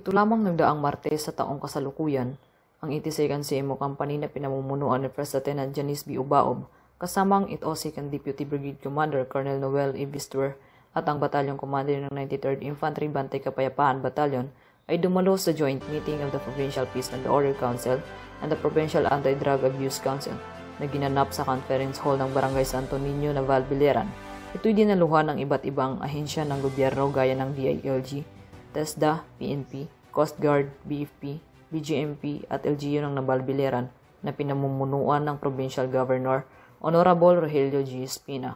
Ito lamang nagdaang Martes sa taong kasalukuyan, ang 82nd CMO Company na pinamumunuan ni First Lieutenant Janice B. Ubaob, kasamang 82nd Deputy Brigade Commander Colonel Noel A. Bistuer at ang Batalyong Commander ng 93rd Infantry Bantay Kapayapaan Battalion ay dumalo sa joint meeting of the Provincial Peace and Order Council and the Provincial Anti-Drug Abuse Council na ginanap sa Conference Hall ng Barangay Santo Niño, Naval Biliran. Ito'y dinaluhan ng iba't ibang ahensya ng gobyerno gaya ng DILG, TESDA, PNP, Coast Guard, BFP, BGMP at LGU ng Naval Biliran na pinamumunuan ng Provincial Governor Honorable Rogelio G. Espina.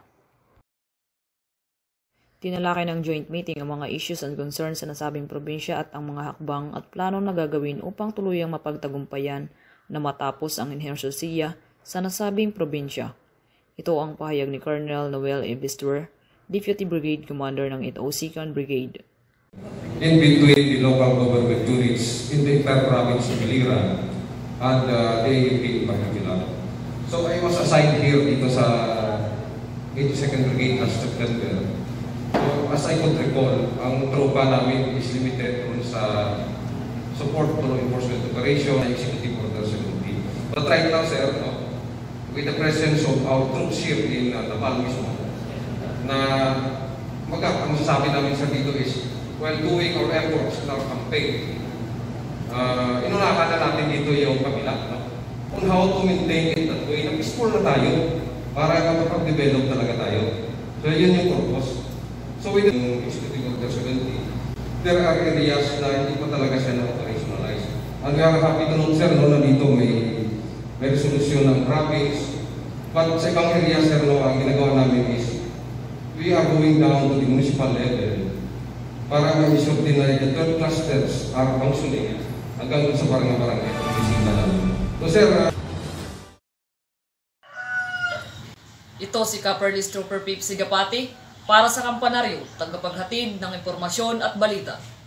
Tinalakay ng joint meeting ang mga issues and concerns sa nasabing probinsya at ang mga hakbang at plano na gagawin upang tuluyang mapagtagumpayan na matapos ang inhersosya sa nasabing probinsya. Ito ang pahayag ni Colonel Noel A. Bistuer, Deputy Brigade Commander ng 82nd Brigade. In between the local government units in the entire province of Biliran and the AUP in particular. So I was assigned here dito sa 82nd Brigade last September. So as I could recall, ang tropa namin is limited dun sa support to law enforcement operation, executive order 70. But right now, sir, with the presence of our troops here in Naval mismo, na ang masasabi namin sa dito is, while doing our efforts in our campaign, inunakan na natin dito yung kabila, on how to maintain it that way, na peaceful na tayo para makapag-develop talaga tayo. So yun yung purpose. So with the Executive Order 70, there are areas na hindi pa talaga siya na-operationalize. And we are happy to note, sir, na dito may resolution ng province. But sa ibang area, sir, ang ginagawa namin is, we are going down to the municipal level para ma-ensure din na the 12 clusters are functioning hanggang sa barangay-barangay at bisita namin. So, sir, Ito si Caperlis Trooper Pip Sigapati para sa Kampanaryo, tagapaghatid ng impormasyon at balita.